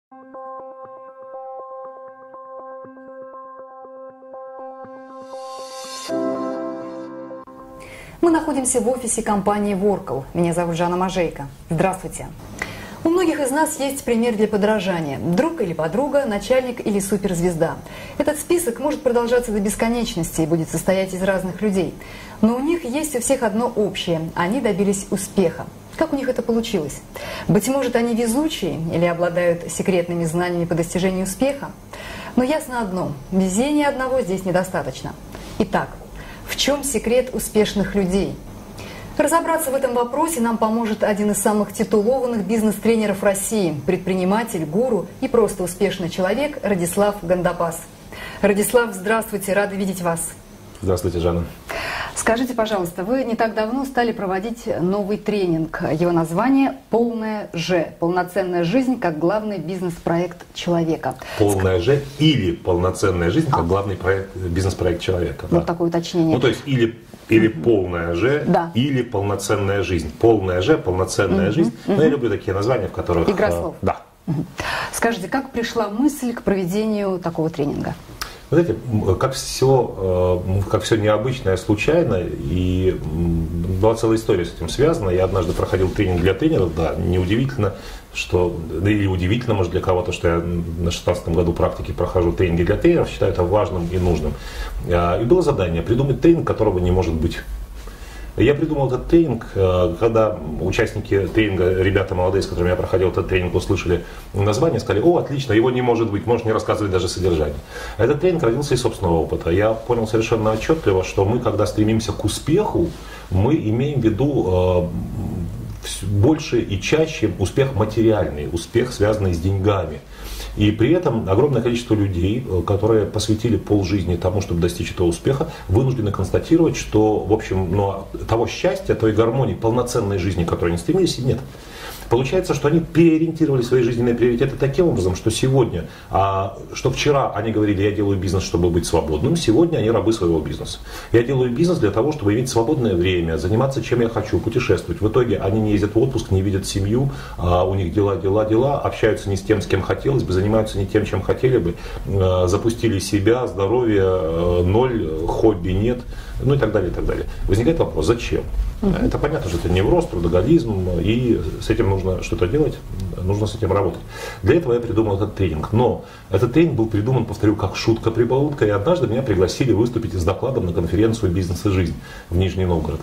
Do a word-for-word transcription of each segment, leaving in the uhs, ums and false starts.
Мы находимся в офисе компании Workl. Меня зовут Жанна Мажейко. Здравствуйте. У многих из нас есть пример для подражания. Друг или подруга, начальник или суперзвезда. Этот список может продолжаться до бесконечности и будет состоять из разных людей. Но у них есть у всех одно общее. Они добились успеха. Как у них это получилось? Быть может, они везучие или обладают секретными знаниями по достижению успеха? Но ясно одно – везения одного здесь недостаточно. Итак, в чем секрет успешных людей? Разобраться в этом вопросе нам поможет один из самых титулованных бизнес-тренеров России, предприниматель, гуру и просто успешный человек Радислав Гандапас. Радислав, здравствуйте, рада видеть вас. Здравствуйте, Жанна. Скажите, пожалуйста, вы не так давно стали проводить новый тренинг. Его название «Полная Ж». Полноценная жизнь как главный бизнес-проект человека. Полная Ж или полноценная жизнь как а. главный проект, бизнес-проект человека. Вот да. такое уточнение. Ну, то есть или, или mm-hmm. полная Ж, да. или полноценная жизнь. Полная Ж, полноценная mm-hmm. жизнь. Mm-hmm. Но я люблю такие названия, в которых... Игра слов. Да. Mm-hmm. Скажите, как пришла мысль к проведению такого тренинга? Вы знаете, как все, как все необычное, случайно, и была целая история с этим связана. Я однажды проходил тренинг для тренеров, да, неудивительно, что, да или удивительно, может, для кого-то, что я на шестнадцатом году практики прохожу тренинги для тренеров, считаю это важным и нужным. И было задание придумать тренинг, которого не может быть. Я придумал этот тренинг, когда участники тренинга, ребята молодые, с которыми я проходил этот тренинг, услышали название, сказали: о, отлично, его не может быть, можешь не рассказывать даже содержание. Этот тренинг родился из собственного опыта. Я понял совершенно отчетливо, что мы, когда стремимся к успеху, мы имеем в виду э, больше и чаще успех материальный, успех, связанный с деньгами. И при этом огромное количество людей, которые посвятили полжизни тому, чтобы достичь этого успеха, вынуждены констатировать, что, в общем, ну, того счастья, той гармонии, полноценной жизни, к которой они стремились, и нет. Получается, что они переориентировали свои жизненные приоритеты таким образом, что сегодня, а, что вчера они говорили: я делаю бизнес, чтобы быть свободным, сегодня они рабы своего бизнеса. Я делаю бизнес для того, чтобы иметь свободное время, заниматься чем я хочу, путешествовать. В итоге они не ездят в отпуск, не видят семью, а у них дела, дела, дела, общаются не с тем, с кем хотелось бы, занимаются не тем, чем хотели бы, а, запустили себя, здоровье а, ноль, хобби нет, ну и так далее, и так далее. Возникает вопрос: зачем? Угу. Это понятно, что это невроз, трудоголизм, и с этим нужно что-то делать, нужно с этим работать. Для этого я придумал этот тренинг. Но этот тренинг был придуман, повторю, как шутка-прибаутка, и однажды меня пригласили выступить с докладом на конференцию «Бизнес и жизнь» в Нижний Новгород.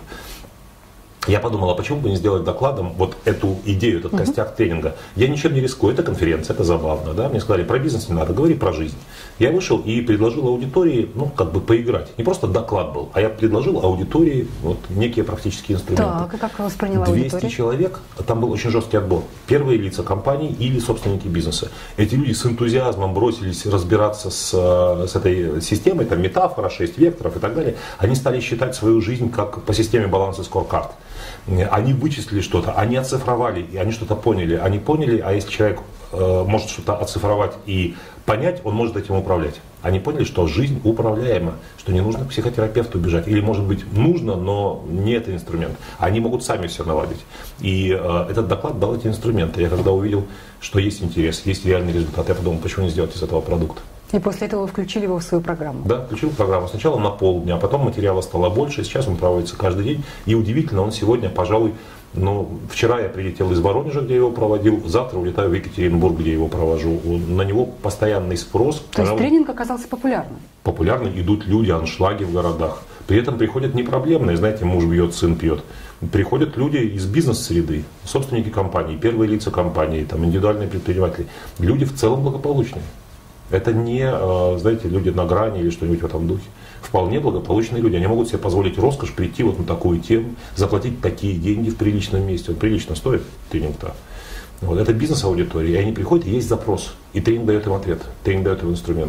Я подумал, а почему бы не сделать докладом вот эту идею, этот костяк uh-huh. тренинга. Я ничем не рискую, это конференция, это забавно. Да? Мне сказали: про бизнес не надо, говори про жизнь. Я вышел и предложил аудитории, ну, как бы поиграть. Не просто доклад был, а я предложил аудитории вот некие практические инструменты. Так, и как восприняла двести аудитория? человек, там был очень жесткий отбор. Первые лица компаний или собственники бизнеса. Эти люди с энтузиазмом бросились разбираться с, с этой системой, там метафора, шесть векторов и так далее. Они стали считать свою жизнь как по системе баланса скоркарт. Они вычислили что-то, они оцифровали, и они что-то поняли. Они поняли, а если человек э, может что-то оцифровать и понять, он может этим управлять. Они поняли, что жизнь управляема, что не нужно к психотерапевту бежать. Или, может быть, нужно, но не это инструмент. Они могут сами все наладить. И э, этот доклад дал эти инструменты. Я когда увидел, что есть интерес, есть реальный результат, я подумал, почему не сделать из этого продукт. И после этого вы включили его в свою программу? Да, включил программу. Сначала на полдня, а потом материала стало больше. Сейчас он проводится каждый день. И удивительно, он сегодня, пожалуй, ну, вчера я прилетел из Воронежа, где я его проводил. Завтра улетаю в Екатеринбург, где я его провожу. На него постоянный спрос. То есть тренинг оказался популярным? Популярны, идут люди, аншлаги в городах. При этом приходят не проблемные, знаете, муж бьет, сын пьет. Приходят люди из бизнес-среды, собственники компаний, первые лица компании, там, индивидуальные предприниматели. Люди в целом благополучные. Это не, знаете, люди на грани или что-нибудь в этом духе. Вполне благополучные люди. Они могут себе позволить роскошь прийти вот на такую тему, заплатить такие деньги в приличном месте. Вот прилично стоит тренинг-то. Вот. Это бизнес-аудитория. И они приходят, и есть запрос. И тренинг дает им ответ. Тренинг дает им инструмент.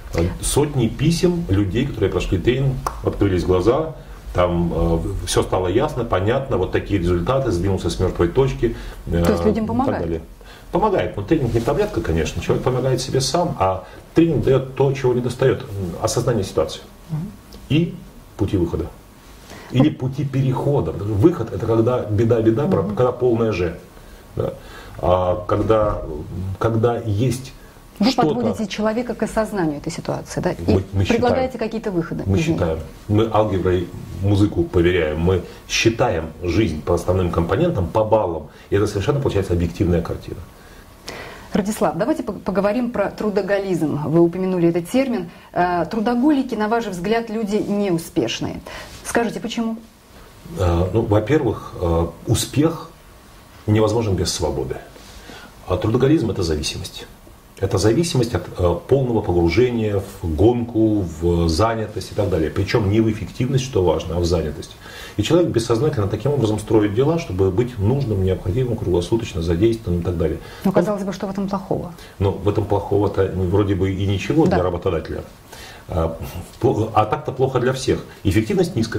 Сотни писем людей, которые прошли тренинг, открылись глаза, там э, все стало ясно, понятно, вот такие результаты, сдвинулся с мертвой точки. Э, То есть людям помогает? Помогает, но тренинг не таблетка, конечно. Человек помогает себе сам, а тренинг дает то, чего не достает. Осознание ситуации. Угу. И пути выхода. Или пути перехода. Выход — это когда беда-беда, угу. когда полная Ж. Да. когда, когда есть Вы что-то... подводите человека к осознанию этой ситуации, да? И мы, мы предлагаете какие-то выходы. Мы Извините. считаем. Мы алгеброй музыку поверяем. Мы считаем жизнь по основным компонентам, по баллам. И это совершенно получается объективная картина. Радислав, давайте поговорим про трудоголизм. Вы упомянули этот термин. Трудоголики, на ваш взгляд, люди неуспешные. Скажите, почему? Ну, во-первых, успех невозможен без свободы. А трудоголизм – это зависимость. Это зависимость от э, полного погружения в гонку, в занятость и так далее. Причем не в эффективность, что важно, а в занятость. И человек бессознательно таким образом строит дела, чтобы быть нужным, необходимым, круглосуточно задействованным и так далее. Ну, казалось бы, что в этом плохого? Ну, в этом плохого-то вроде бы и ничего, да, для работодателя. А, а так-то плохо для всех. Эффективность низкая.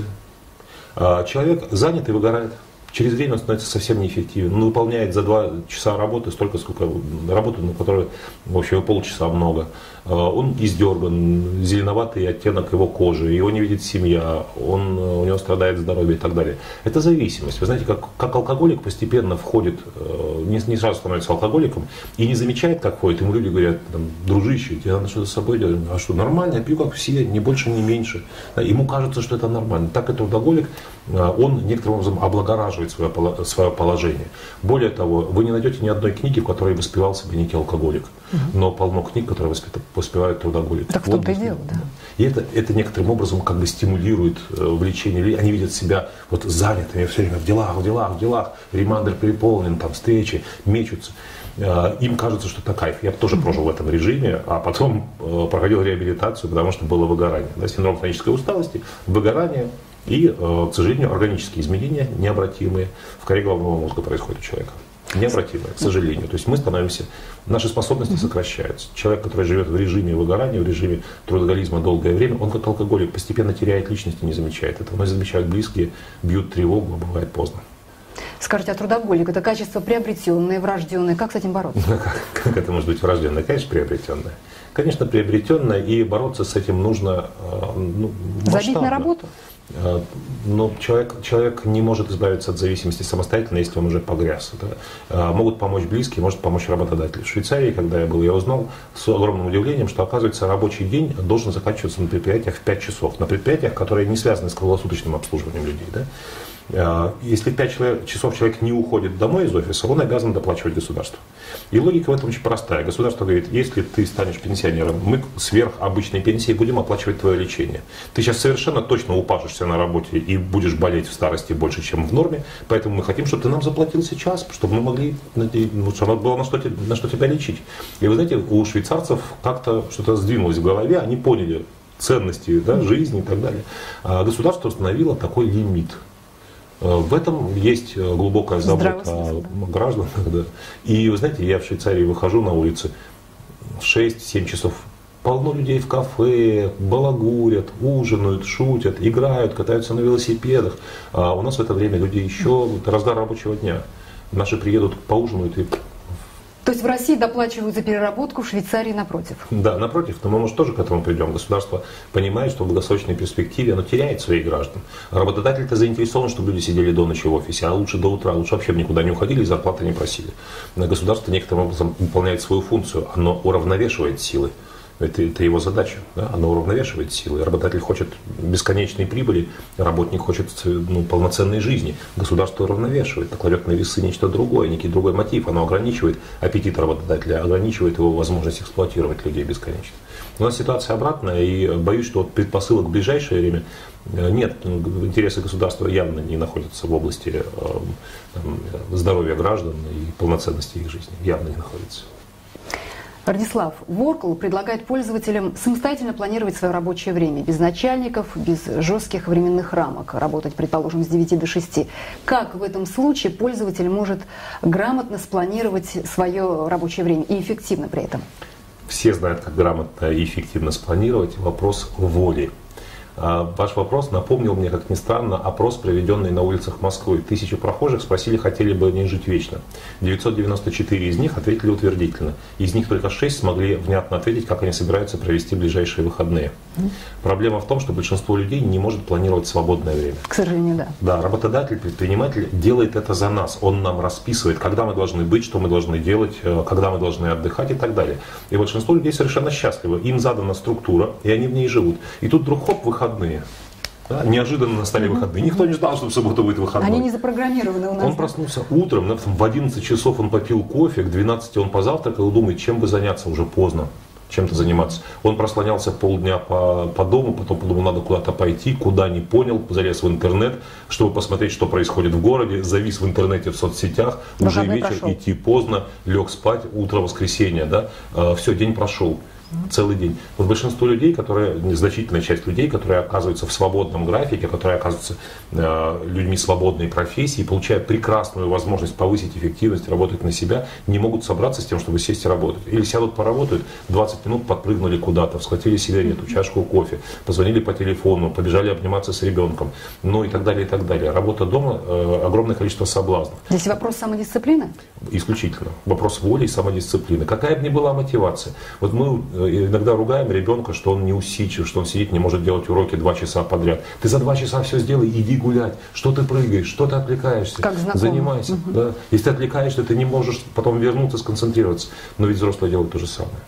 А человек занят и выгорает. Через время он становится совсем неэффективен. Он выполняет за два часа работы столько, сколько работы, на которой, в общем, полчаса много. Он издерган, зеленоватый оттенок его кожи, его не видит семья, он, у него страдает здоровье и так далее. Это зависимость. Вы знаете, как, как алкоголик постепенно входит, не, не сразу становится алкоголиком и не замечает, как входит. Ему люди говорят: там, дружище, тебе надо что-то с собой делать. А что, нормально, я пью как все, ни больше, ни меньше. Ему кажется, что это нормально. Так и трудоголик, он некоторым образом облагораживает свое, свое положение. Более того, вы не найдете ни одной книги, в которой воспевал себя некий алкоголик. Угу. Но полно книг, которые воспевают трудоголик. Так в том-то и дело, да. И это, это некоторым образом как бы стимулирует влечение людей. Они видят себя вот занятыми все время в делах, в делах, в делах. Ремандер переполнен, там встречи, мечутся. Им кажется, что это кайф. Я тоже прожил в этом режиме, а потом проходил реабилитацию, потому что было выгорание. Да, синдром хронической усталости, выгорание и, к сожалению, органические изменения необратимые в коре головного мозга происходят у человека. Необратимые, к сожалению. То есть мы становимся, наши способности сокращаются. Человек, который живет в режиме выгорания, в режиме трудоголизма долгое время, он как алкоголик постепенно теряет личность и не замечает этого. Но замечают близкие, бьют тревогу, а бывает поздно. Скажите, а трудоголик – это качество приобретенное, врожденное. Как с этим бороться? Ну, как, как это может быть врожденное? Конечно, приобретенное. Конечно, приобретенное, и бороться с этим нужно ну, масштабно. Забить на работу? Но человек, человек не может избавиться от зависимости самостоятельно, если он уже погряз. Это, могут помочь близкие, может помочь работодатель. В Швейцарии, когда я был, я узнал с огромным удивлением, что, оказывается, рабочий день должен заканчиваться на предприятиях в пять часов. На предприятиях, которые не связаны с круглосуточным обслуживанием людей. Да? Если пять часов человек не уходит домой из офиса, он обязан доплачивать государству. И логика в этом очень простая. Государство говорит: если ты станешь пенсионером, мы сверх обычной пенсии будем оплачивать твое лечение. Ты сейчас совершенно точно упашешься на работе и будешь болеть в старости больше, чем в норме, поэтому мы хотим, чтобы ты нам заплатил сейчас, чтобы мы могли, чтобы было на что, на что тебя лечить. И вы знаете, у швейцарцев как-то что-то сдвинулось в голове, они поняли ценности, да, жизни и так далее. А государство установило такой лимит. В этом есть глубокая забота о гражданах. Да. И вы знаете, я в Швейцарии выхожу на улицы в шесть-семь часов. Полно людей в кафе, балагурят, ужинают, шутят, играют, катаются на велосипедах. А у нас в это время люди еще, разгар рабочего дня. Наши приедут, поужинают и... То есть в России доплачивают за переработку, в Швейцарии напротив? Да, напротив, но мы, может, тоже к этому придем. Государство понимает, что в долгосрочной перспективе оно теряет своих граждан. Работодатель-то заинтересован, чтобы люди сидели до ночи в офисе, а лучше до утра, лучше вообще никуда не уходили и зарплаты не просили. Государство некоторым образом выполняет свою функцию, оно уравновешивает силы. Это, это его задача, да? Оно уравновешивает силы. Работодатель хочет бесконечной прибыли, работник хочет ну, полноценной жизни. Государство уравновешивает, кладет на весы нечто другое, некий другой мотив. Оно ограничивает аппетит работодателя, ограничивает его возможность эксплуатировать людей бесконечно. У нас ситуация обратная, и боюсь, что предпосылок в ближайшее время нет. Интересы государства явно не находятся в области там, здоровья граждан и полноценности их жизни. Явно не находятся. Радислав, Workl предлагает пользователям самостоятельно планировать свое рабочее время, без начальников, без жестких временных рамок, работать, предположим, с девяти до шести. Как в этом случае пользователь может грамотно спланировать свое рабочее время и эффективно при этом? Все знают, как грамотно и эффективно спланировать. Вопрос воли. Ваш вопрос напомнил мне, как ни странно, опрос, проведенный на улицах Москвы. Тысячи прохожих спросили, хотели бы они жить вечно. девятьсот девяносто четыре из них ответили утвердительно. Из них только шесть смогли внятно ответить, как они собираются провести ближайшие выходные. Mm. Проблема в том, что большинство людей не может планировать свободное время. К сожалению, да. Да, работодатель, предприниматель делает это за нас. Он нам расписывает, когда мы должны быть, что мы должны делать, когда мы должны отдыхать и так далее. И большинство людей совершенно счастливы. Им задана структура, и они в ней живут. И тут вдруг хоп, выходные. Да, неожиданно настали выходные. Никто не ждал, что в субботу будет выходной. Они не запрограммированы у нас. Он проснулся утром, в одиннадцать часов он попил кофе, к двенадцати он позавтракал и думает, чем бы заняться, уже поздно. Чем-то заниматься. Он прослонялся полдня по, по дому, потом подумал, надо куда-то пойти, куда не понял, залез в интернет, чтобы посмотреть, что происходит в городе, завис в интернете, в соцсетях, уже вечер, прошел. Идти поздно, лег спать, утро воскресенья, да, э, все, день прошел. Целый день. Вот большинство людей, которые, незначительная часть людей, которые оказываются в свободном графике, которые оказываются э, людьми свободной профессии, получают прекрасную возможность повысить эффективность, работать на себя, не могут собраться с тем, чтобы сесть и работать. Или сядут, поработают, двадцать минут подпрыгнули куда-то, схватили сигарету, чашку кофе, позвонили по телефону, побежали обниматься с ребенком, ну и так далее, и так далее. Работа дома, э, огромное количество соблазнов. Здесь вопрос самодисциплины? Исключительно. Вопрос воли и самодисциплины. Какая бы ни была мотивация. Вот мы иногда ругаем ребенка, что он не усидчив, что он сидит, не может делать уроки два часа подряд. Ты за два часа все сделай, иди гулять. Что ты прыгаешь, что ты отвлекаешься? Как знакомо. Занимайся. Угу. Да. Если ты отвлекаешься, ты не можешь потом вернуться, сконцентрироваться. Но ведь взрослые делают то же самое.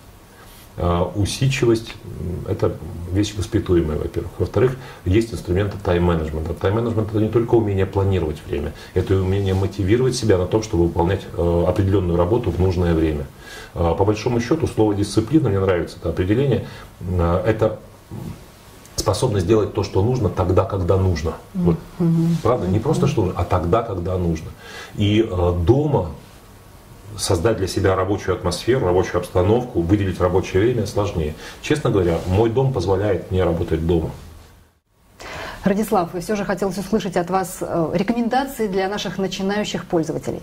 А, усидчивость – это вещь воспитуемая, во-первых. Во-вторых, есть инструменты тайм-менеджмента. Тайм-менеджмент – это не только умение планировать время, это и умение мотивировать себя на то, чтобы выполнять э, определенную работу в нужное время. Э, по большому счету, слово «дисциплина», мне нравится это определение, э, это способность делать то, что нужно, тогда, когда нужно. Вот. Mm-hmm. Правда? Не просто что нужно, а тогда, когда нужно. И э, дома создать для себя рабочую атмосферу, рабочую обстановку, выделить рабочее время сложнее. Честно говоря, мой дом позволяет мне работать дома. Радислав, и все же хотелось услышать от вас рекомендации для наших начинающих пользователей.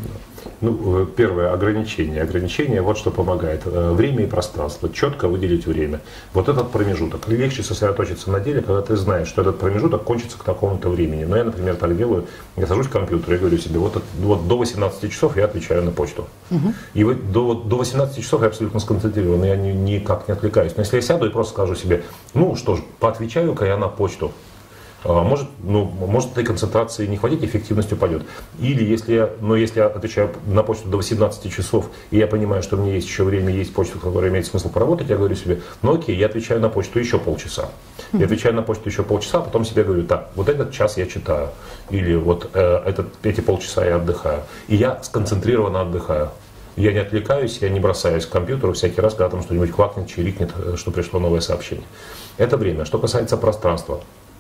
Ну, первое, ограничение. Ограничение, вот что помогает. Время и пространство. Четко выделить время. Вот этот промежуток. Легче сосредоточиться на деле, когда ты знаешь, что этот промежуток кончится к такому-то времени. Но я, например, так делаю. Я сажусь к компьютеру и говорю себе, вот, вот до восемнадцати часов я отвечаю на почту. Угу. И вот до, до восемнадцати часов я абсолютно сконцентрирован, я ни, никак не отвлекаюсь. Но если я сяду и просто скажу себе, ну что ж, поотвечаю-ка я на почту. Может, ну, может этой концентрации не хватить, эффективность упадет. Или если я, но если я отвечаю на почту до восемнадцати часов, и я понимаю, что у меня есть еще время, есть почта, которая имеет смысл поработать, я говорю себе, ну окей, я отвечаю на почту еще полчаса. Я отвечаю на почту еще полчаса, а потом себе говорю, так, вот этот час я читаю, или вот э, этот, эти полчаса я отдыхаю. И я сконцентрированно отдыхаю. Я не отвлекаюсь, я не бросаюсь к компьютеру всякий раз, когда там что-нибудь квакнет, чирикнет, что пришло новое сообщение. Это время. Что касается пространства.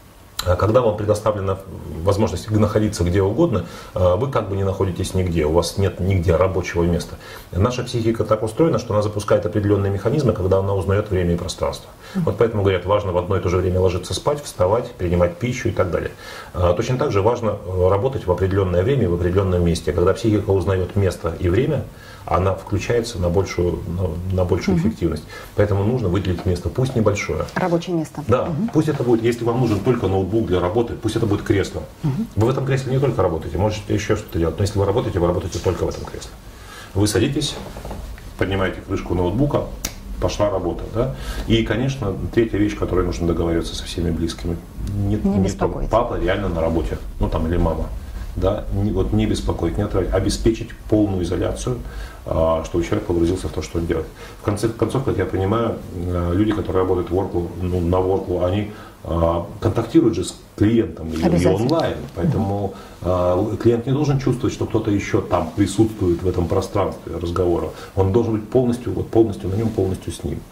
Когда вам предоставлена возможность находиться где угодно, вы как бы не находитесь нигде, у вас нет нигде рабочего места. Наша психика так устроена, что она запускает определенные механизмы, когда она узнает время и пространство. Вот поэтому, говорят, важно в одно и то же время ложиться спать, вставать, принимать пищу и так далее. Точно так же важно работать в определенное время и в определенном месте. Когда психика узнает место и время, она включается на большую, на, на большую угу. эффективность. Поэтому нужно выделить место, пусть небольшое. Рабочее место. Да, угу. пусть это будет, если вам нужен только ноутбук для работы, пусть это будет кресло. Угу. Вы в этом кресле не только работаете, можете еще что-то делать, но если вы работаете, вы работаете только в этом кресле. Вы садитесь, поднимаете крышку ноутбука, пошла работа. Да? И, конечно, третья вещь, которой нужно договариваться со всеми близкими. Не, не не то, папа реально на работе, ну там или мама. Да, не, вот не беспокоить, не отравить, обеспечить полную изоляцию, а, чтобы человек погрузился в то, что он делает. В конце концов, как я понимаю, люди, которые работают в Workl, ну, на Workl, они а, контактируют же с клиентом и онлайн, поэтому а, клиент не должен чувствовать, что кто-то еще там присутствует в этом пространстве разговора. Он должен быть полностью, вот, полностью на нем, полностью с ним.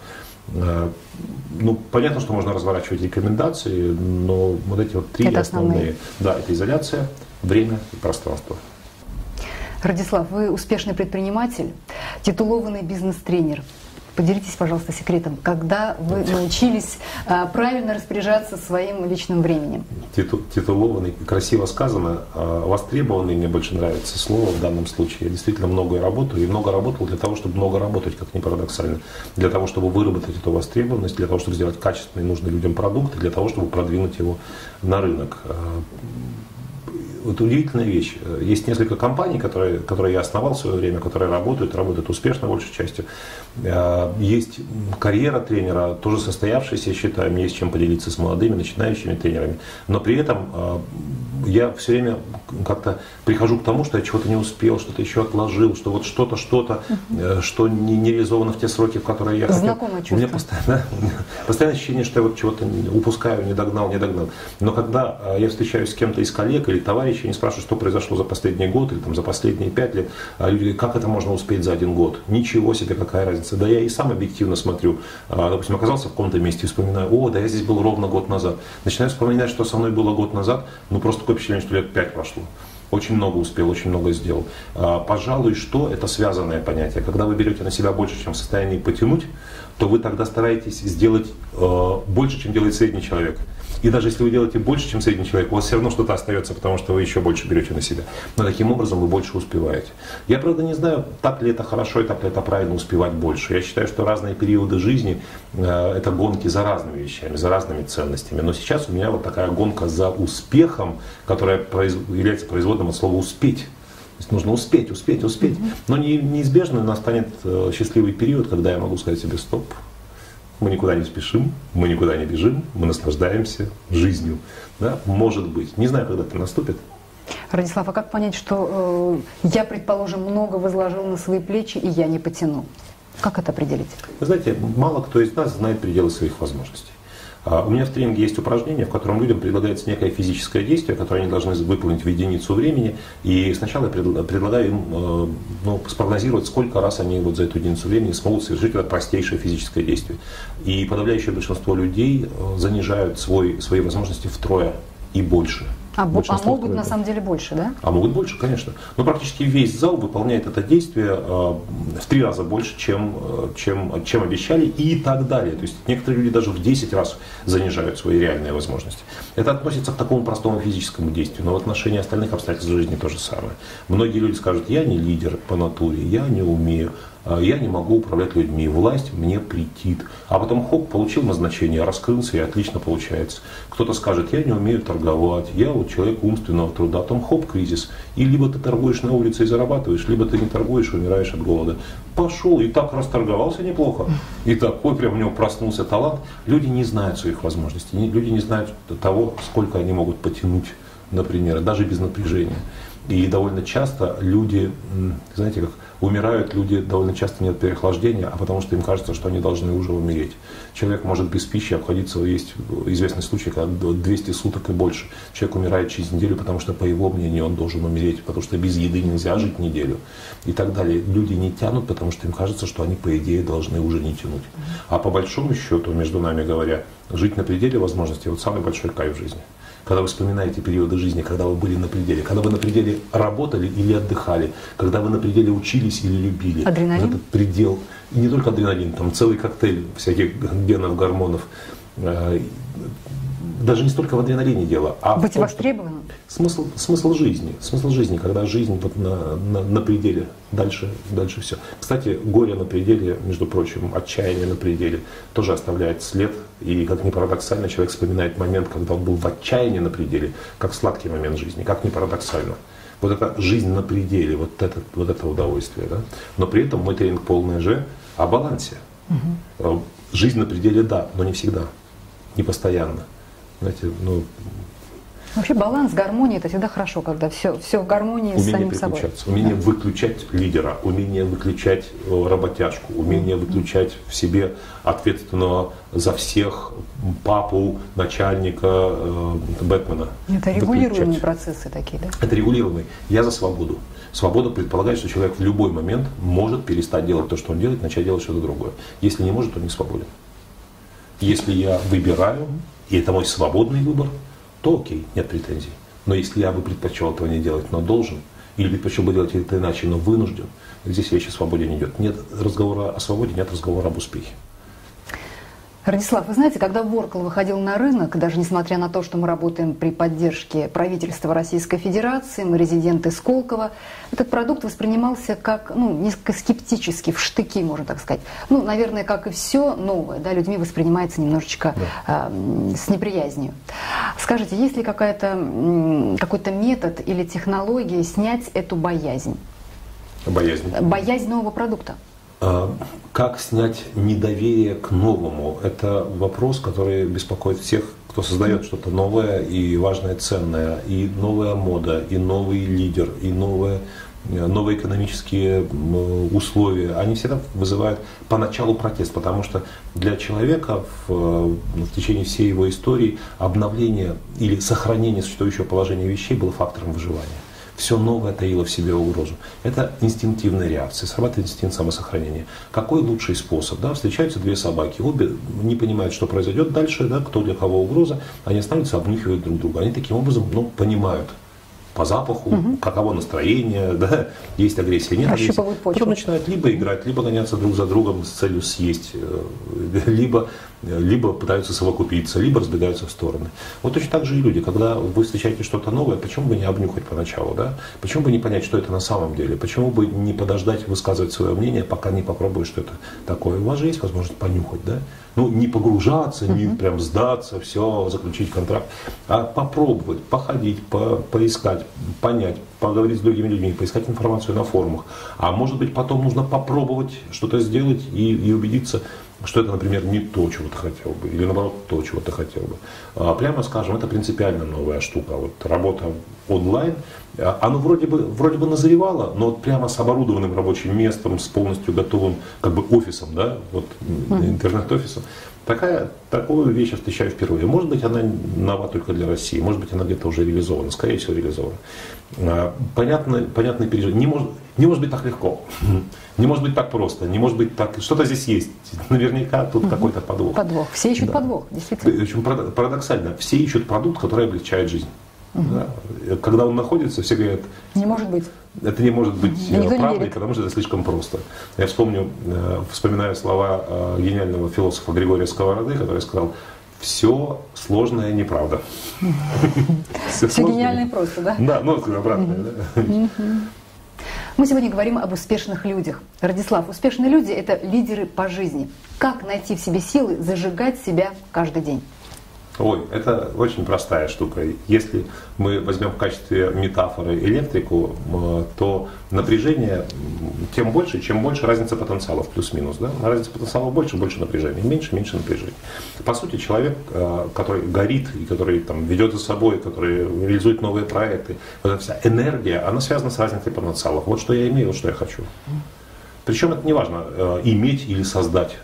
Ну, понятно, что можно разворачивать рекомендации, но вот эти вот три это основные. основные. Да, это изоляция, время и пространство. Радислав, вы успешный предприниматель, титулованный бизнес-тренер. Поделитесь, пожалуйста, секретом, когда вы научились а, правильно распоряжаться своим личным временем? Титу, титулованный, красиво сказано, а, востребованный, мне больше нравится слово в данном случае. Я действительно много работаю, и много работал для того, чтобы много работать, как ни парадоксально. Для того, чтобы выработать эту востребованность, для того, чтобы сделать качественный, нужный людям продукт, для того, чтобы продвинуть его на рынок. Вот удивительная вещь. Есть несколько компаний, которые, которые я основал в свое время, которые работают, работают успешно большей частью. Есть карьера тренера, тоже состоявшаяся, я считаю, мне есть чем поделиться с молодыми, начинающими тренерами. Но при этом я все время как-то прихожу к тому, что я чего-то не успел, что-то еще отложил, что вот что-то, что-то, uh-huh. что не, не реализовано в те сроки, в которые я хотел. Знакомое чувство. У меня постоянно, постоянное ощущение, что я вот чего-то упускаю, не догнал, не догнал. Но когда я встречаюсь с кем-то из коллег или товарищей, они спрашивают, что произошло за последний год или там, за последние пять лет, а люди говорят, как это можно успеть за один год? Ничего себе, какая разница. Да я и сам объективно смотрю. Допустим, оказался в каком-то месте и вспоминаю, о, да я здесь был ровно год назад. Начинаю вспоминать, что со мной было год назад, ну просто такое впечатление, что лет пять прошло. Очень много успел, очень много сделал. Пожалуй, что это связанное понятие. Когда вы берете на себя больше, чем в состоянии потянуть, то вы тогда стараетесь сделать больше, чем делает средний человек. И даже если вы делаете больше, чем средний человек, у вас все равно что-то остается, потому что вы еще больше берете на себя. Но таким образом вы больше успеваете. Я, правда, не знаю, так ли это хорошо и так ли это правильно успевать больше. Я считаю, что разные периоды жизни э, это гонки за разными вещами, за разными ценностями. Но сейчас у меня вот такая гонка за успехом, которая произ... является производным от слова «успеть». То есть нужно успеть, успеть, успеть. Mm-hmm. Но не, неизбежно настанет э, счастливый период, когда я могу сказать себе «стоп». Мы никуда не спешим, мы никуда не бежим, мы наслаждаемся жизнью. Да? Может быть. Не знаю, когда это наступит. Радислав, а как понять, что э, я, предположим, много возложил на свои плечи, и я не потяну? Как это определить? Вы знаете, мало кто из нас знает пределы своих возможностей. У меня в тренинге есть упражнение, в котором людям предлагается некое физическое действие, которое они должны выполнить в единицу времени. И сначала я предлагаю им ну, спрогнозировать, сколько раз они вот за эту единицу времени смогут совершить это простейшее физическое действие. И подавляющее большинство людей занижают свой, свои возможности втрое и больше. А, а могут на самом деле больше, да? А могут больше, конечно. Но практически весь зал выполняет это действие э, в три раза больше, чем, чем, чем обещали и так далее. То есть некоторые люди даже в десять раз занижают свои реальные возможности. Это относится к такому простому физическому действию. Но в отношении остальных обстоятельств жизни то же самое. Многие люди скажут, я не лидер по натуре, я не умею. Я не могу управлять людьми, власть мне претит. А потом хоп, получил назначение, раскрылся и отлично получается. Кто-то скажет, я не умею торговать, я вот человек умственного труда, там хоп, кризис. И либо ты торгуешь на улице и зарабатываешь, либо ты не торгуешь и умираешь от голода. Пошел и так расторговался неплохо. И такой прям у него проснулся талант. Люди не знают своих возможностей, люди не знают того, сколько они могут потянуть, например, даже без напряжения. И довольно часто люди, знаете, как умирают люди довольно часто не от переохлаждения, а потому что им кажется, что они должны уже умереть. Человек может без пищи обходиться, есть известный случай, когда двести суток и больше. Человек умирает через неделю, потому что, по его мнению, он должен умереть, потому что без еды нельзя жить неделю и так далее. Люди не тянут, потому что им кажется, что они, по идее, должны уже не тянуть. А по большому счету, между нами говоря, жить на пределе возможностей – вот самый большой кайф в жизни. Когда вы вспоминаете периоды жизни, когда вы были на пределе, когда вы на пределе работали или отдыхали, когда вы на пределе учились или любили. Адреналин? Вот этот предел. И не только адреналин, там целый коктейль всяких генов, гормонов. Даже не столько в адреналине дело, а быть в том, востребованным. Смысл, смысл жизни, смысл жизни, когда жизнь вот на, на, на пределе, дальше, дальше все. Кстати, горе на пределе, между прочим, отчаяние на пределе тоже оставляет след. И, как ни парадоксально, человек вспоминает момент, когда он был в отчаянии на пределе, как сладкий момент жизни, как ни парадоксально. Вот это жизнь на пределе, вот это, вот это удовольствие. Да? Но при этом мой тренинг полный же о балансе. Угу. Жизнь на пределе, да, но не всегда, не постоянно. Знаете, ну, вообще баланс, гармония – это всегда хорошо, когда все, все в гармонии с самим собой. Умение да. выключать лидера, умение выключать работяжку, умение выключать в себе ответственного за всех папу, начальника, э, Бэтмена. Это регулируемые процессы такие, да? Это регулируемые. Я за свободу. Свобода предполагает, что человек в любой момент может перестать делать то, что он делает, начать делать что-то другое. Если не может, то не свободен. Если я выбираю, и это мой свободный выбор, то окей, нет претензий. Но если я бы предпочел этого не делать, но должен, или предпочел бы делать это иначе, но вынужден. Здесь речь о свободе не идет. Нет разговора о свободе, нет разговора об успехе. Радислав, вы знаете, когда Workl выходил на рынок, даже несмотря на то, что мы работаем при поддержке правительства Российской Федерации, мы резиденты Сколково, этот продукт воспринимался как, ну, несколько скептически, в штыки, можно так сказать. Ну, наверное, как и все новое, да, людьми воспринимается немножечко да. э, с неприязнью. Скажите, есть ли какая-то, какой-то метод или технология снять эту боязнь? Боязнь? Боязнь нового продукта. Как снять недоверие к новому? Это вопрос, который беспокоит всех, кто создает что-то новое и важное, ценное. И новая мода, и новый лидер, и новые, новые экономические условия. Они всегда вызывают поначалу протест, потому что для человека в, в течение всей его истории обновление или сохранение существующего положения вещей было фактором выживания. Все новое таило в себе угрозу. Это инстинктивная реакция, срабатывает инстинкт самосохранения. Какой лучший способ? Да? Встречаются две собаки, обе не понимают, что произойдет дальше, да? Кто для кого угроза, они останавливаются, обнюхивают друг друга. Они таким образом ну, понимают по запаху, угу. каково настроение, да? Есть агрессия, нет агрессии. Потом начинают либо играть, либо гоняться друг за другом с целью съесть, либо, либо пытаются совокупиться, либо разбегаются в стороны. Вот точно так же и люди, когда вы встречаете что-то новое, почему бы не обнюхать поначалу, да? Почему бы не понять, что это на самом деле? Почему бы не подождать высказывать свое мнение, пока не попробуешь, что это такое? У вас же есть возможность понюхать, да? Ну, не погружаться, не uh-huh. прям сдаться, все, заключить контракт, а попробовать, походить, по, поискать, понять, поговорить с другими людьми, поискать информацию на форумах. А может быть, потом нужно попробовать что-то сделать и, и убедиться, что это, например, не то, чего ты хотел бы, или наоборот, то, чего ты хотел бы. А, прямо скажем, это принципиально новая штука. Вот работа онлайн, оно вроде бы, вроде бы назревало, но вот прямо с оборудованным рабочим местом, с полностью готовым как бы офисом, да, вот интернет-офисом. Такая, такую вещь я встречаю впервые. Может быть, она нова только для России, может быть, она где-то уже реализована, скорее всего, реализована. Понятный, понятный переживание. Не может, не может быть так легко, не может быть так просто, не может быть так... Что-то здесь есть, наверняка тут угу. какой-то подвох. Подвох, все ищут да. подвох, действительно. Очень парадоксально, все ищут продукт, который облегчает жизнь. Угу. Да? Когда он находится, все говорят... Не может быть. Это не может быть угу. правдой, потому что это слишком просто. Я вспомню, вспоминаю слова гениального философа Григория Сковороды, который сказал: все сложное неправда. Все гениально и просто, да? Да, ну обратно. Мы сегодня говорим об успешных людях. Радислав, успешные люди – это лидеры по жизни. Как найти в себе силы зажигать себя каждый день? Ой, это очень простая штука. Если мы возьмем в качестве метафоры электрику, то напряжение тем больше, чем больше разница потенциалов, плюс-минус. Да? Разница потенциалов больше, больше напряжения, меньше, меньше напряжения. По сути, человек, который горит, и который там, ведет за собой, который реализует новые проекты, вот эта вся энергия, она связана с разницей потенциалов. Вот что я имею, вот что я хочу. Причем это не важно, иметь или создать.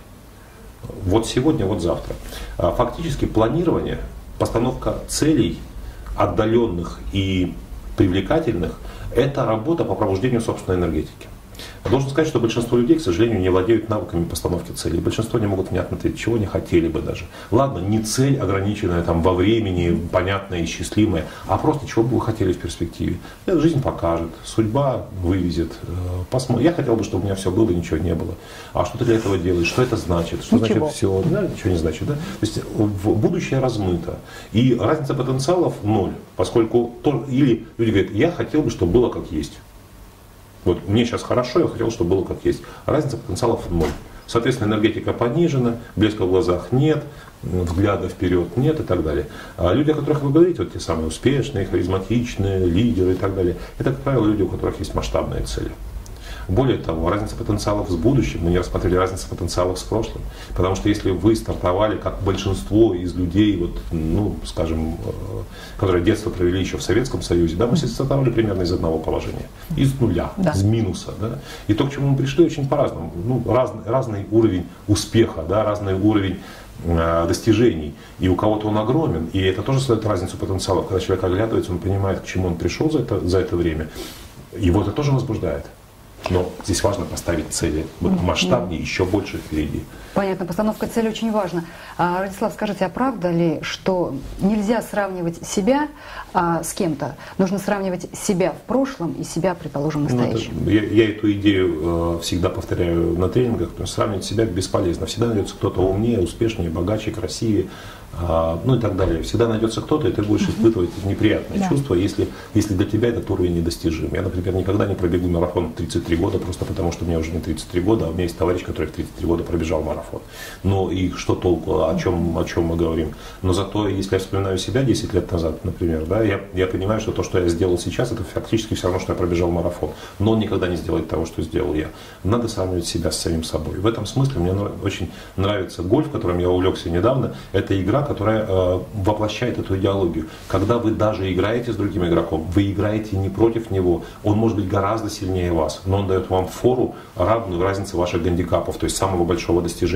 Вот сегодня, вот завтра. Фактически планирование, постановка целей отдаленных и привлекательных – это работа по пробуждению собственной энергетики. Должен сказать, что большинство людей, к сожалению, не владеют навыками постановки целей. Большинство не могут внятно ответить, чего не хотели бы даже. Ладно, не цель, ограниченная там, во времени, понятная и счастливая, а просто чего бы вы хотели в перспективе. Это жизнь покажет, судьба вывезет. Посмотрим. Я хотел бы, чтобы у меня все было и ничего не было. А что ты для этого делаешь? Что это значит? Что ничего. Значит все? Да, ничего не значит. Да? То есть будущее размыто. И разница потенциалов ноль. Поскольку то, или люди говорят, я хотел бы, чтобы было как есть. Вот мне сейчас хорошо, я хотел, чтобы было как есть. Разница потенциалов ноль. Соответственно, энергетика понижена, блеска в глазах нет, взгляда вперед нет и так далее. А люди, о которых вы говорите, вот те самые успешные, харизматичные, лидеры и так далее, это, как правило, люди, у которых есть масштабные цели. Более того, разница потенциалов с будущим, мы не рассмотрели разницу потенциалов с прошлым. Потому что если вы стартовали, как большинство из людей, вот, ну, скажем, которые детство провели еще в Советском Союзе, да, мы все стартовали примерно из одного положения, из нуля, да. из минуса. Да, и то, к чему мы пришли, очень по-разному. Ну, разный, разный уровень успеха, да, разный уровень э, достижений. И у кого-то он огромен, и это тоже создает разницу потенциалов. Когда человек оглядывается, он понимает, к чему он пришел за это, за это время, его это тоже возбуждает. Но здесь важно поставить цели. Вот масштабнее, еще больше впереди. Понятно, постановка цели очень важна. А, Радислав, скажите, а правда ли, что нельзя сравнивать себя а, с кем-то? Нужно сравнивать себя в прошлом и себя, предположим, в настоящем? Ну, это, я, я эту идею э, всегда повторяю на тренингах, потому что сравнивать себя бесполезно. Всегда найдется кто-то умнее, успешнее, богаче, красивее, э, ну и так далее. Всегда найдется кто-то, и ты будешь испытывать неприятные да. чувства, если, если для тебя этот уровень недостижим. Я, например, никогда не пробегу марафон в тридцать три года, просто потому что мне уже не тридцать три года, а у меня есть товарищ, который в тридцать три года пробежал марафон. Ну и что толку, о чем, о чем мы говорим. Но зато, если я вспоминаю себя десять лет назад, например, да, я, я понимаю, что то, что я сделал сейчас, это фактически все равно, что я пробежал марафон. Но он никогда не сделает того, что сделал я. Надо сравнивать себя с самим собой. В этом смысле мне очень нравится гольф, которым я увлекся недавно. Это игра, которая э, воплощает эту идеологию. Когда вы даже играете с другим игроком, вы играете не против него, он может быть гораздо сильнее вас, но он дает вам фору, равную разнице ваших гандикапов, то есть самого большого достижения.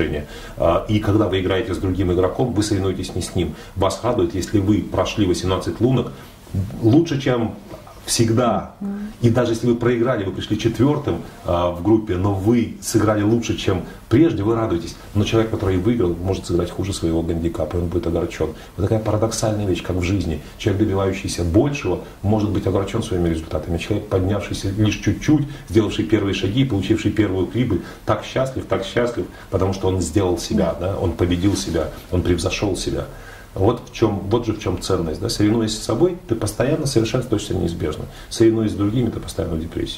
И когда вы играете с другим игроком, вы соревнуетесь не с ним. Вас радует, если вы прошли восемнадцать лунок лучше, чем всегда. И даже если вы проиграли, вы пришли четвертым а, в группе, но вы сыграли лучше, чем прежде, вы радуетесь. Но человек, который выиграл, может сыграть хуже своего гандикапа, и он будет огорчен. Вот такая парадоксальная вещь, как в жизни. Человек, добивающийся большего, может быть огорчен своими результатами. Человек, поднявшийся лишь чуть-чуть, сделавший первые шаги, получивший первую прибыль, так счастлив, так счастлив, потому что он сделал себя, да? Он победил себя, он превзошел себя. Вот, в чем, вот же в чем ценность. Да? Соревнуясь с собой, ты постоянно совершенствуешься неизбежно. Соревнуясь с другими, ты постоянно в депрессии.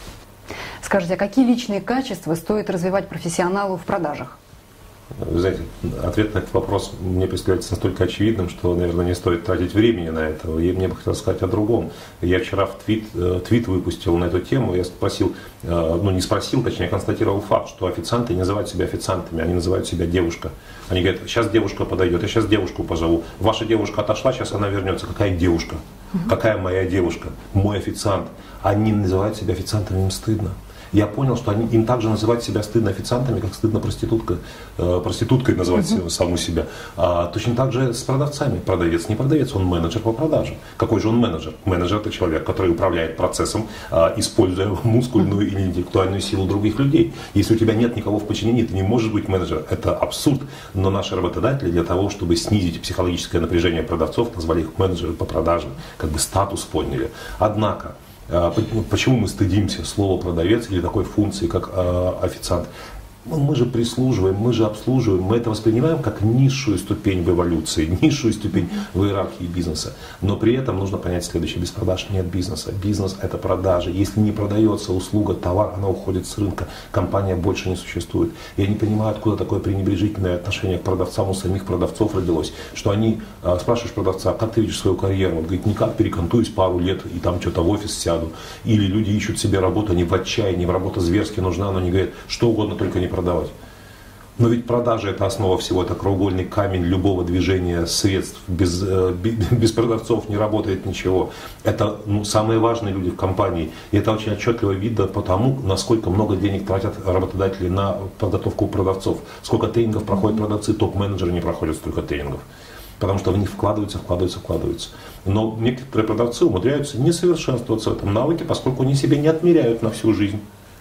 Скажите, а какие личные качества стоит развивать профессионалу в продажах? Вы знаете, ответ на этот вопрос мне представляется настолько очевидным, что, наверное, не стоит тратить времени на это. И мне бы хотелось сказать о другом. Я вчера в твит, твит выпустил на эту тему. Я спросил, ну не спросил, точнее, констатировал факт, что официанты не называют себя официантами, они называют себя девушка. Они говорят, сейчас девушка подойдет, я сейчас девушку позову. Ваша девушка отошла, сейчас она вернется. Какая девушка? Какая моя девушка? Мой официант. Они называют себя официантами, им стыдно. Я понял, что они, им также называть себя стыдно официантами, как стыдно проститутка, э, проституткой называть uh-huh. саму себя. А, точно так же с продавцами. Продавец не продавец, он менеджер по продажам. Какой же он менеджер? Менеджер – это человек, который управляет процессом, а, используя мускульную или интеллектуальную силу других людей. Если у тебя нет никого в подчинении, ты не можешь быть менеджером. Это абсурд. Но наши работодатели для того, чтобы снизить психологическое напряжение продавцов, назвали их менеджеры по продажам, как бы статус подняли. Однако, почему мы стыдимся слова продавец или такой функции, как э, официант? Мы же прислуживаем, мы же обслуживаем, мы это воспринимаем как низшую ступень в эволюции, низшую ступень в иерархии бизнеса. Но при этом нужно понять следующее: без продаж нет бизнеса. Бизнес – это продажи. Если не продается услуга, товар, она уходит с рынка, компания больше не существует. Я не понимаю, откуда такое пренебрежительное отношение к продавцам у самих продавцов родилось, что они, спрашиваешь продавца, как ты видишь свою карьеру? Он говорит, никак, перекантуюсь пару лет и там что-то в офис сяду. Или люди ищут себе работу, они в отчаянии, им работа зверски нужна, но они говорят, что угодно, только не продавать. Но ведь продажи – это основа всего, это краеугольный камень любого движения средств. Без, без продавцов не работает ничего. Это ну, самые важные люди в компании. И это очень отчетливо видно по тому, насколько много денег тратят работодатели на подготовку продавцов. Сколько тренингов проходят продавцы, топ-менеджеры не проходят столько тренингов. Потому что в них вкладываются, вкладываются, вкладываются. Но некоторые продавцы умудряются не совершенствоваться в этом навыке, поскольку они себе не отмеряют на всю жизнь.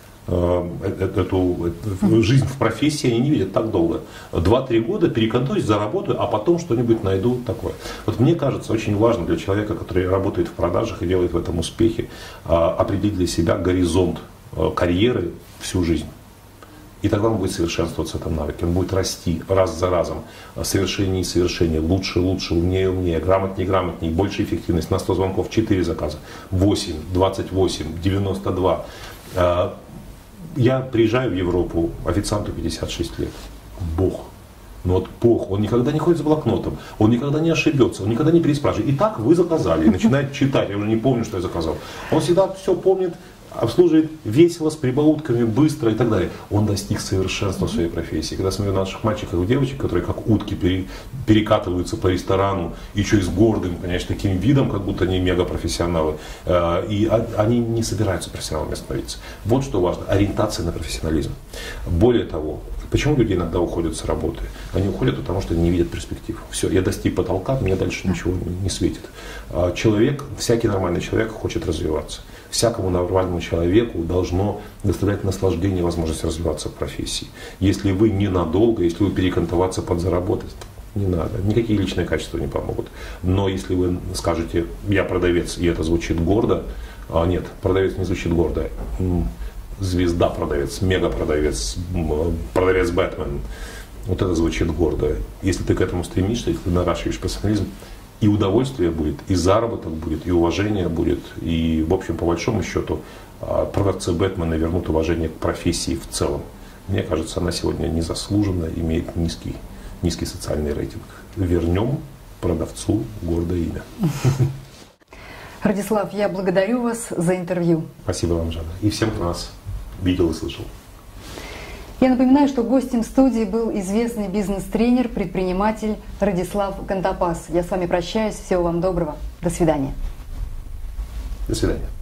Эту, эту жизнь в профессии они не видят так долго. Два-три года перекантуюсь, заработаю, а потом что-нибудь найду такое. Вот мне кажется, очень важно для человека, который работает в продажах и делает в этом успехи, определить для себя горизонт карьеры всю жизнь. И тогда он будет совершенствоваться в этом навыке, он будет расти раз за разом, совершеннее и совершеннее, лучше, лучше, умнее, умнее, грамотнее, грамотнее, больше эффективность. На сто звонков четыре заказа, восемь, двадцать восемь, девяносто два. Я приезжаю в Европу, официанту пятьдесят шесть лет. Бог. Ну вот Бог, он никогда не ходит с блокнотом, он никогда не ошибется, он никогда не переспрашивает. Итак, вы заказали, и начинает читать, я уже не помню, что я заказал. Он всегда все помнит, обслуживает весело, с прибаутками, быстро и так далее. Он достиг совершенства в своей профессии. Когда смотрю на наших мальчиков и девочек, которые как утки пере, перекатываются по ресторану, и еще и с гордым, конечно, таким видом, как будто они мегапрофессионалы, э, и а, они не собираются профессионалами становиться. Вот что важно, ориентация на профессионализм. Более того, почему люди иногда уходят с работы? Они уходят, потому что не видят перспектив. Все, я достиг потолка, мне дальше ничего не светит. Человек, всякий нормальный человек хочет развиваться. Всякому нормальному человеку должно доставлять наслаждение и возможность развиваться в профессии. Если вы ненадолго, если вы перекантоваться подзаработать, не надо. Никакие личные качества не помогут. Но если вы скажете, я продавец, и это звучит гордо, а нет, продавец не звучит гордо. Звезда продавец, мега продавец, продавец Бэтмен. Вот это звучит гордо. Если ты к этому стремишься, если ты наращиваешь профессионализм, и удовольствие будет, и заработок будет, и уважение будет. И, в общем, по большому счету, продавцы Бэтмена вернут уважение к профессии в целом. Мне кажется, она сегодня незаслуженно имеет низкий, низкий социальный рейтинг. Вернем продавцу гордое имя. Радислав, я благодарю вас за интервью. Спасибо вам, Жанна. И всем, кто нас видел и слышал. Я напоминаю, что гостем студии был известный бизнес-тренер, предприниматель Радислав Гандапас. Я с вами прощаюсь. Всего вам доброго. До свидания. До свидания.